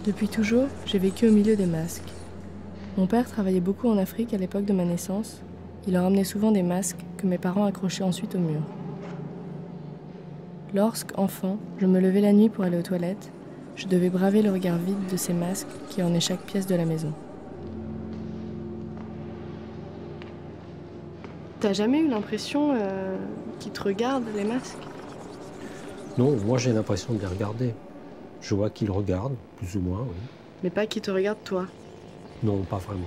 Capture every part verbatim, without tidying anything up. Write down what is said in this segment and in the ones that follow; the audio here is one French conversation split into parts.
Depuis toujours, j'ai vécu au milieu des masques. Mon père travaillait beaucoup en Afrique à l'époque de ma naissance. Il leur emmenait souvent des masques que mes parents accrochaient ensuite au mur. Lorsque, enfant, je me levais la nuit pour aller aux toilettes, je devais braver le regard vide de ces masques qui ornaient chaque pièce de la maison. T'as jamais eu l'impression euh, qu'ils te regardent, les masques? Non, moi j'ai l'impression de les regarder. Je vois qu'ils regardent, plus ou moins, oui. Mais pas qu'ils te regardent toi. Non, pas vraiment.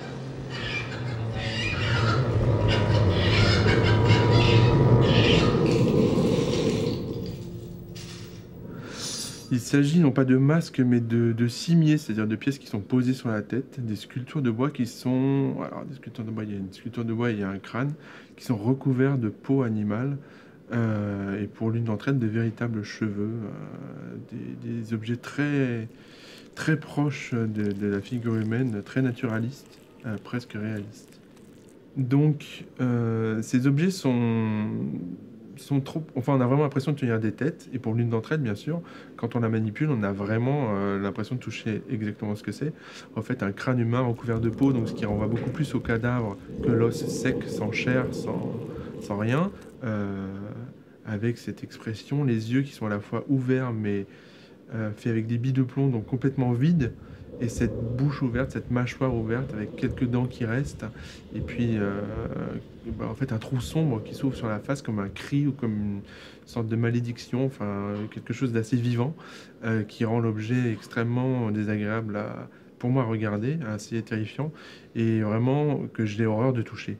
Il s'agit non pas de masques, mais de, de cimiers, c'est-à-dire de pièces qui sont posées sur la tête, des sculptures de bois qui sont... Alors, des sculptures de bois, il y a une sculpture de bois et il y a un crâne, qui sont recouverts de peau animale, euh, et pour l'une d'entre elles, de véritables cheveux, euh, des, des objets très, très proches de, de la figure humaine, très naturalistes, euh, presque réalistes. Donc, euh, ces objets sont... sont trop... Enfin, on a vraiment l'impression de tenir des têtes, et pour l'une d'entre elles, bien sûr, quand on la manipule, on a vraiment euh, l'impression de toucher exactement ce que c'est. En fait, un crâne humain recouvert de peau, donc ce qui renvoie beaucoup plus au cadavre que l'os sec, sans chair, sans, sans rien, euh, avec cette expression, les yeux qui sont à la fois ouverts, mais euh, faits avec des billes de plomb, donc complètement vides, et cette bouche ouverte, cette mâchoire ouverte avec quelques dents qui restent, et puis euh, bah, en fait un trou sombre qui s'ouvre sur la face comme un cri ou comme une sorte de malédiction, enfin quelque chose d'assez vivant euh, qui rend l'objet extrêmement désagréable à, pour moi à regarder, assez terrifiant, et vraiment que j'ai horreur de toucher.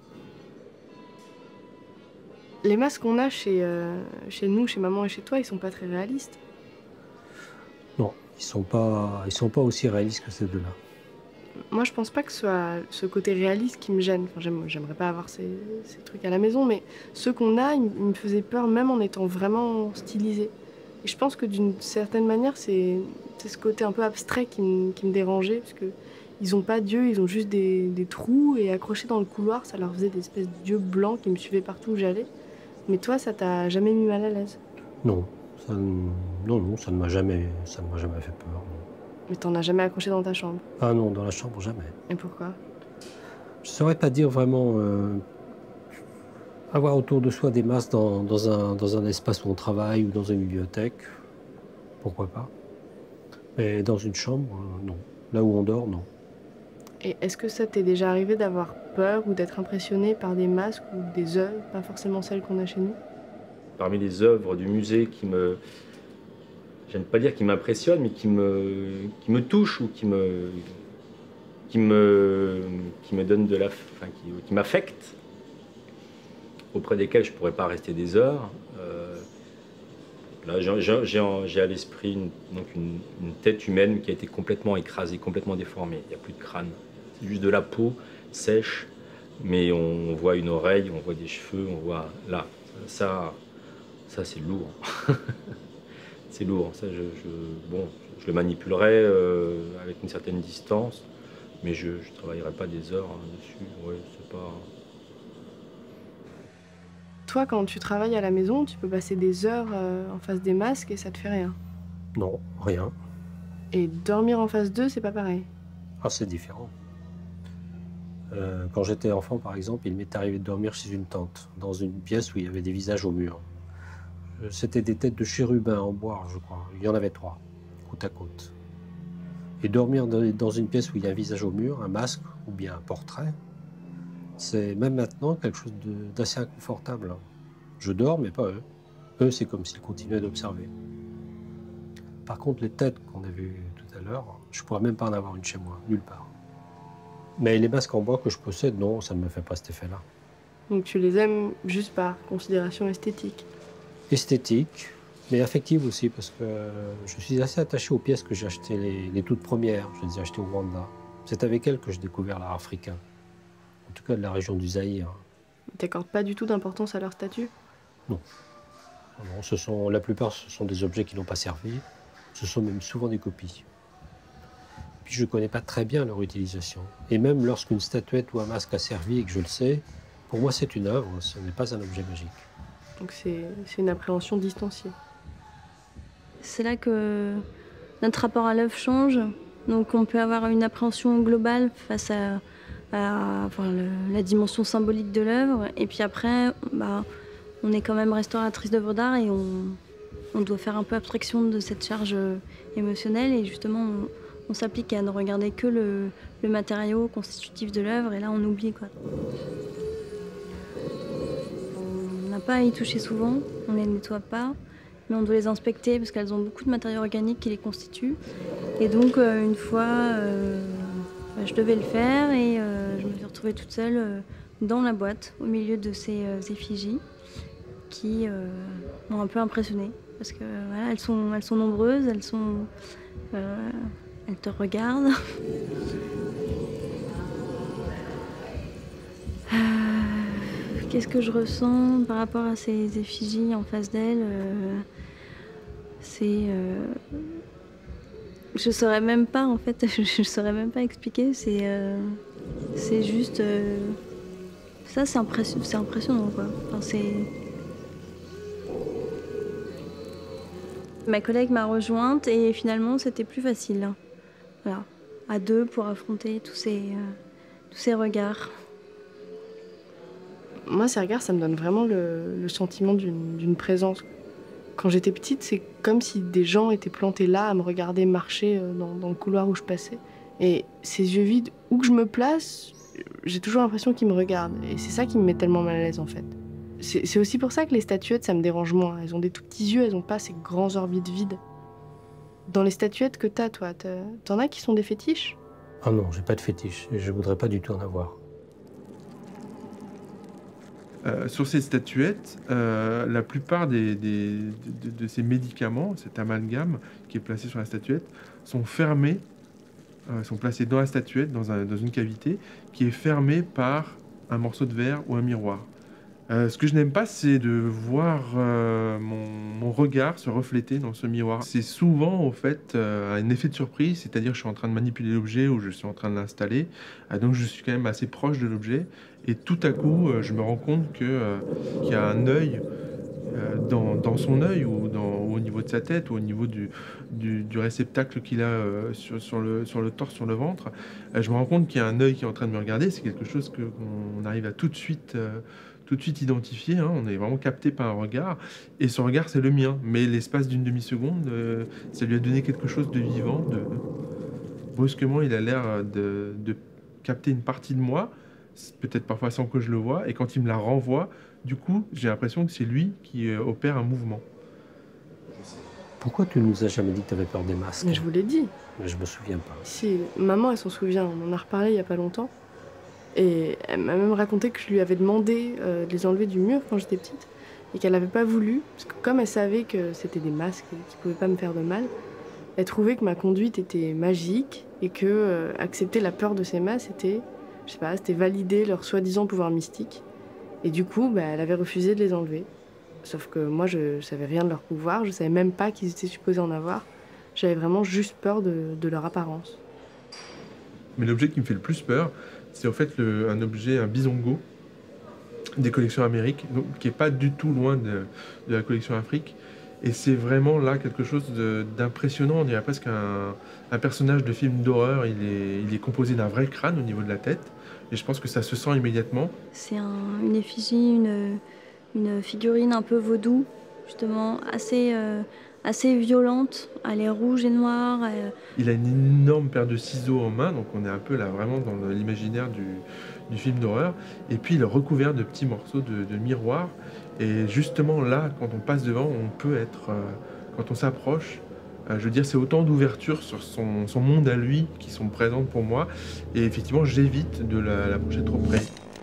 Les masques qu'on a chez, euh, chez nous, chez maman et chez toi, ils sont pas très réalistes. Non, ils sont pas, ils sont pas aussi réalistes que ces deux-là. Moi, je pense pas que ce soit ce côté réaliste qui me gêne. Enfin, j'aime- j'aimerais pas avoir ces, ces trucs à la maison, mais ceux qu'on a, ils, ils me faisaient peur même en étant vraiment stylisés. Et je pense que d'une certaine manière, c'est c'est ce côté un peu abstrait qui me, qui me dérangeait, parce que ils ont pas d'yeux, ils ont juste des, des trous, et accrochés dans le couloir, ça leur faisait des espèces d'yeux blancs qui me suivaient partout où j'allais. Mais toi, ça t'a jamais mis mal à l'aise? Non, ça, ne- non, non, ça ne m'a jamais, ça ne m'a jamais fait peur. Non. Mais t'en as jamais accroché dans ta chambre. Ah non, dans la chambre, jamais. Et pourquoi? Je ne saurais pas dire vraiment euh, avoir autour de soi des masques dans, dans, un, dans un espace où on travaille ou dans une bibliothèque, pourquoi pas. Mais dans une chambre, euh, non. Là où on dort, non. Et est-ce que ça t'est déjà arrivé d'avoir peur ou d'être impressionné par des masques ou des œuvres, pas forcément celles qu'on a chez nous? Parmi les œuvres du musée qui me, j'aime pas dire qui m'impressionnent, mais qui me, qui me touchent ou qui me, qui me, qui me donnent de la, enfin, qui, qui m'affectent, auprès desquels je pourrais pas rester des heures. Euh, là, j'ai, j'ai, j'ai à l'esprit une, donc une, une tête humaine qui a été complètement écrasée, complètement déformée. Il n'y a plus de crâne, c'est juste de la peau sèche, mais on voit une oreille, on voit des cheveux, on voit là, ça. Ça, c'est lourd. C'est lourd. Ça, je, je, bon, je le manipulerai euh, avec une certaine distance, mais je ne travaillerai pas des heures hein, dessus. Ouais, c'est pas... Toi, quand tu travailles à la maison, tu peux passer des heures euh, en face des masques et ça te fait rien. Non, rien. Et dormir en face d'eux, c'est pas pareil. Ah, c'est différent. Euh, quand j'étais enfant, par exemple, il m'est arrivé de dormir chez une tante, dans une pièce où il y avait des visages au mur. C'était des têtes de chérubins en bois, je crois. Il y en avait trois, côte à côte. Et dormir dans une pièce où il y a un visage au mur, un masque ou bien un portrait, c'est même maintenant quelque chose d'assez inconfortable. Je dors, mais pas eux. Eux, c'est comme s'ils continuaient d'observer. Par contre, les têtes qu'on a vues tout à l'heure, je ne pourrais même pas en avoir une chez moi, nulle part. Mais les masques en bois que je possède, non, ça ne me fait pas cet effet-là. Donc tu les aimes juste par considération esthétique. Esthétique, mais affective aussi, parce que je suis assez attaché aux pièces que j'ai achetées, les, les toutes premières. Je les ai achetées au Rwanda. C'est avec elles que j'ai découvert l'art africain, en tout cas de la région du Zaïre. T'accordes pas du tout d'importance à leur statut? Non. Non, ce sont, la plupart, ce sont des objets qui n'ont pas servi. Ce sont même souvent des copies. Puis je ne connais pas très bien leur utilisation. Et même lorsqu'une statuette ou un masque a servi et que je le sais, pour moi c'est une œuvre, ce n'est pas un objet magique. Donc c'est une appréhension distanciée. C'est là que notre rapport à l'œuvre change. Donc on peut avoir une appréhension globale face à, à enfin, le, la dimension symbolique de l'œuvre. Et puis après, bah, on est quand même restauratrice d'œuvres d'art et on, on doit faire un peu abstraction de cette charge émotionnelle. Et justement, on, on s'applique à ne regarder que le, le matériau constitutif de l'œuvre. Et là, on oublie, quoi. On n'a pas à y toucher souvent, on ne les nettoie pas. Mais on doit les inspecter parce qu'elles ont beaucoup de matériaux organiques qui les constituent. Et donc, euh, une fois, euh, bah, je devais le faire et euh, je me suis retrouvée toute seule euh, dans la boîte, au milieu de ces euh, effigies qui euh, m'ont un peu impressionnée. Parce que voilà, elles sont, elles sont nombreuses, elles, sont, euh, elles te regardent. Qu'est-ce que je ressens par rapport à ces effigies en face d'elles? euh, C'est... Euh, je saurais même pas, en fait, je saurais même pas expliquer. C'est euh, c'est juste... Euh, ça, c'est impression, c'est impressionnant, quoi. Enfin, c'est... Ma collègue m'a rejointe et finalement, c'était plus facile. Voilà, à deux pour affronter tous ces, euh, tous ces regards. Moi, ces regards, ça me donne vraiment le, le sentiment d'une d'une présence. Quand j'étais petite, c'est comme si des gens étaient plantés là à me regarder marcher dans, dans le couloir où je passais. Et ces yeux vides, où que je me place, j'ai toujours l'impression qu'ils me regardent. Et c'est ça qui me met tellement mal à l'aise, en fait. C'est aussi pour ça que les statuettes, ça me dérange moins. Elles ont des tout petits yeux, elles n'ont pas ces grands orbites vides. Dans les statuettes que t'as, toi, t'en as qui sont des fétiches? Ah non, j'ai pas de fétiche. Et je voudrais pas du tout en avoir. Euh, sur ces statuettes, euh, la plupart des, des, de, de ces médicaments, cet amalgame qui est placé sur la statuette, sont fermés, euh, sont placés dans la statuette, dans, un, dans une cavité, qui est fermée par un morceau de verre ou un miroir. Euh, ce que je n'aime pas, c'est de voir euh, mon, mon regard se refléter dans ce miroir. C'est souvent, au fait, euh, un effet de surprise, c'est-à-dire que je suis en train de manipuler l'objet ou je suis en train de l'installer, euh, donc je suis quand même assez proche de l'objet, et tout à coup, euh, je me rends compte que, euh, qu'il y a un œil euh, dans, dans son œil ou, dans, ou au niveau de sa tête ou au niveau du, du, du réceptacle qu'il a euh, sur, sur, le, sur le torse, sur le ventre. Euh, je me rends compte qu'il y a un œil qui est en train de me regarder. C'est quelque chose que, qu'on arrive à tout de suite... Euh, tout de suite identifié, hein, on est vraiment capté par un regard, et ce regard c'est le mien, mais l'espace d'une demi-seconde, euh, ça lui a donné quelque chose de vivant, de... brusquement il a l'air de, de capter une partie de moi, peut-être parfois sans que je le voie, et quand il me la renvoie, du coup j'ai l'impression que c'est lui qui euh, opère un mouvement. Pourquoi tu nous as jamais dit que tu avais peur des masques? Mais je vous l'ai dit. Mais je me souviens pas. Si, maman elle s'en souvient, on en a reparlé il y a pas longtemps. Et elle m'a même raconté que je lui avais demandé euh, de les enlever du mur quand j'étais petite et qu'elle n'avait pas voulu, parce que comme elle savait que c'était des masques qui ne pouvaient pas me faire de mal, elle trouvait que ma conduite était magique et que euh, accepter la peur de ces masques, c'était, je sais pas, c'était valider leur soi-disant pouvoir mystique. Et du coup, bah, elle avait refusé de les enlever. Sauf que moi, je ne savais rien de leur pouvoir, je savais même pas qu'ils étaient supposés en avoir. J'avais vraiment juste peur de, de leur apparence. Mais l'objet qui me fait le plus peur, c'est en fait le, un objet, un bisongo des collections Amérique, donc, qui n'est pas du tout loin de, de la collection Afrique. Et c'est vraiment là quelque chose d'impressionnant. On dirait presque un, un personnage de film d'horreur. Il est, il est composé d'un vrai crâne au niveau de la tête. Et je pense que ça se sent immédiatement. C'est un, une effigie, une, une figurine un peu vaudou, justement, assez... Euh... assez violente, elle est rouge et noire. Elle... Il a une énorme paire de ciseaux en main, donc on est un peu là vraiment dans l'imaginaire du, du film d'horreur. Et puis il est recouvert de petits morceaux de, de miroir. Et justement là, quand on passe devant, on peut être, euh, quand on s'approche, euh, je veux dire, c'est autant d'ouverture sur son, son monde à lui qui sont présentes pour moi. Et effectivement, j'évite de la- l'approcher trop près.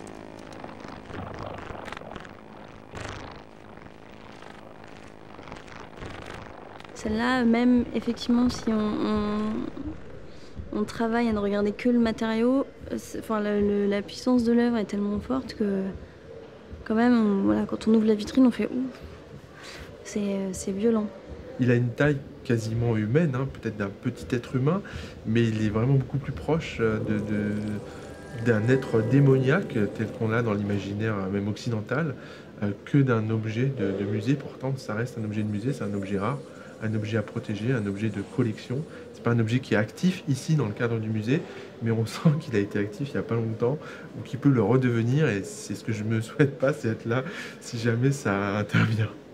Celle-là, même effectivement, si on, on, on travaille à ne regarder que le matériau, enfin, le, le, la puissance de l'œuvre est tellement forte que, quand même, on, voilà, quand on ouvre la vitrine, on fait ouf, c'est violent. Il a une taille quasiment humaine, hein, peut-être d'un petit être humain, mais il est vraiment beaucoup plus proche de, de, d'un être démoniaque, tel qu'on l'a dans l'imaginaire même occidental, euh, que d'un objet de, de musée. Pourtant, ça reste un objet de musée, c'est un objet rare. un objet à protéger, un objet de collection. C'est pas un objet qui est actif ici dans le cadre du musée, mais on sent qu'il a été actif il n'y a pas longtemps ou qu'il peut le redevenir, et c'est ce que je me souhaite pas, c'est être là si jamais ça intervient.